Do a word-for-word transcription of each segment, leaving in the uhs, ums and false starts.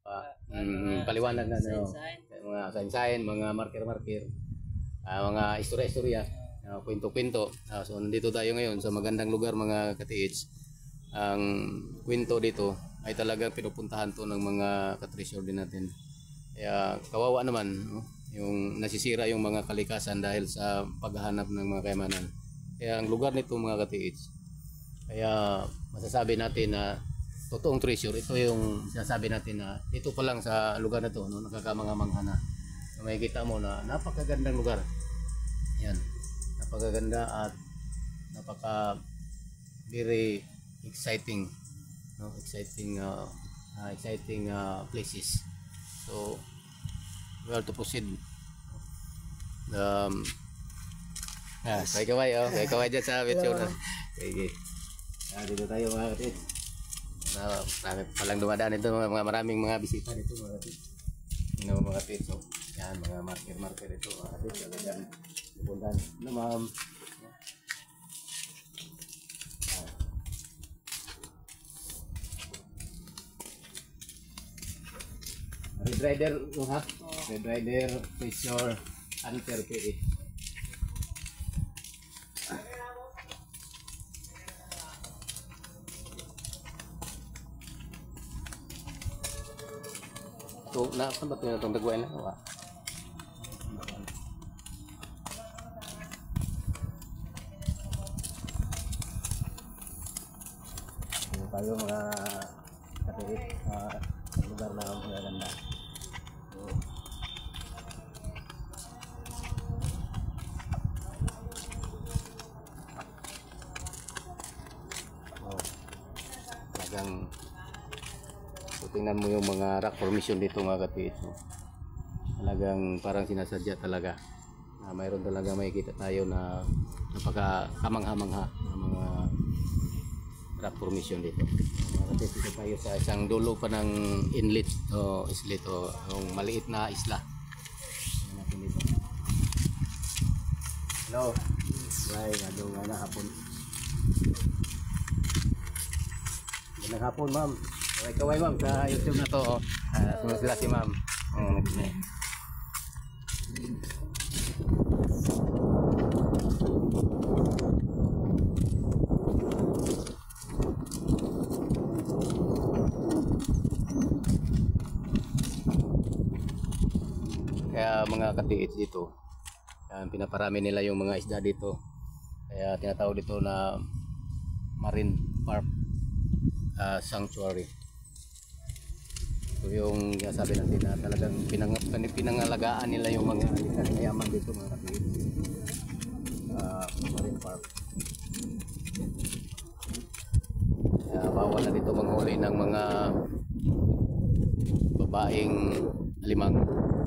Ah, mm, paliwanag na no. Mga sign-sign, mga marker-marker, ah, mga istorya-istorya, ah, kwento-kwento. Ah, so nandito tayo ngayon sa magandang lugar mga ka-T H. Ang kwento dito ay talagang pinupuntahan to ng mga ka-treasure din natin. Kaya kawawa naman no? Yung nasisira yung mga kalikasan dahil sa paghahanap ng mga kayamanan. Kaya ang lugar nito mga ka-T H, kaya masasabi natin na totoong treasure. Ito yung sinasabi natin na ito pa lang sa lugar na to, no, nakakamangha-mangha na. So, makikita mo na napakagandang lugar. Yan. Napakaganda at napaka very exciting, no, exciting uh, uh, exciting uh, places. So we have to proceed. Um, yes. Kay kaway, oh, kay kaway dyan sa picture. Okay. Ah, dito tayo mga kapatid. Na marami palang dumadaan ito, mga maraming mga bisita dito mga kapatid. Ano mga kapatid, so yan mga marker marker ito mga kapatid, talagang pupuntahan. Ano ma'am? Red Rider yung ha? Red Rider Treasure Hunter P E. So, na saan ba ito yung itong dagwain na? Wala. So, tayo mga katiit uh, sa lugar na mga ganda. So, oh, talagang so, tingnan mo yung mga rock formation dito mga katiit. So, talagang parang sinasadya talaga na mayroon talaga makikita tayo na napaka kamangha-mangha na mga rock formation dito. Mga katiit, dito tayo sa isang dulo pa ng inlet o islet o yung maliit na isla. Yan natin dito. Hello. Ay, gado nga na hapon. Magandang hapon ma'am. Okay, kaway ma'am sa YouTube na to. Oh. Uh, sunod sila si ma'am. Um, kaya mga ka-T H dito, yan, pinaparami nila yung mga isda dito. Kaya tinatawag dito na Marine Park uh, Sanctuary. So yung sabi natin na talagang pinang, pinangalagaan nila yung mga kayaman dito mga ka-T H. Uh, Marine Park. Kaya bawal na dito manghuli ng mga babaeng limang.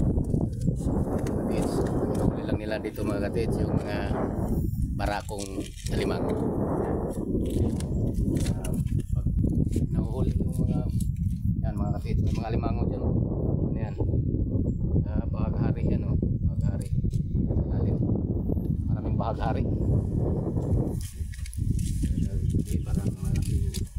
Hinahuli lang nila dito mga ka-T H yung mga barakong alimang. Uh, pag nahuhuli yung mga yan mga ka-T H, may mga alimango dyan. Ano yan? Uh, bahaghari yan o. Bahaghari. Lalim. Maraming bahaghari. Hindi parang malaki.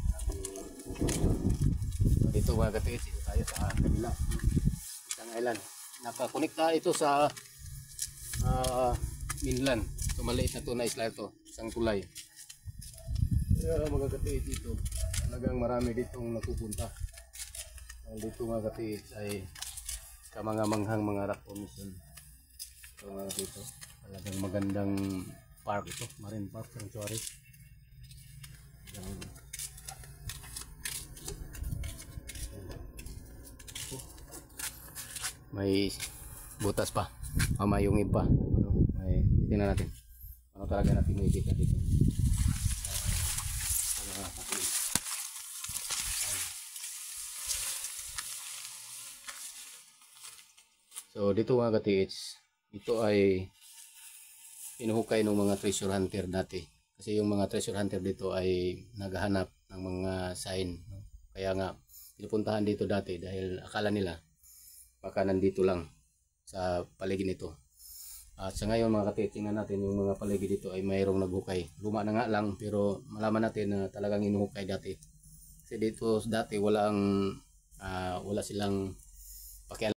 Dito mga ka-T H, dito tayo sa kanila. Isang island. Nakakonekta ito sa uh, mainland. So maliit na ito na isla ito, isang tulay. Kaya mga ka-T H dito, talagang marami ditong napupunta. Dahil dito mga ka-T H ay kamangamanghang mga rock formation. So mga dito, talagang magandang park ito, Marine Park Sanctuary. May butas pa, mamayungin pa. Ano, may tingnan natin. Ano talaga natin makikita dito. So dito mga ka-T H, ito ay inuhukay ng mga treasure hunter dati. Kasi yung mga treasure hunter dito ay naghahanap ng mga sign. No? Kaya nga pinupuntahan dito dati dahil akala nila baka nandito lang sa paligid nito. At sa ngayon mga ka-T H, tingnan natin yung mga paligid dito ay mayroong naghukay. Luma na nga lang pero malaman natin na talagang inuhukay dati. Kasi dito dati walang uh, wala silang pakialam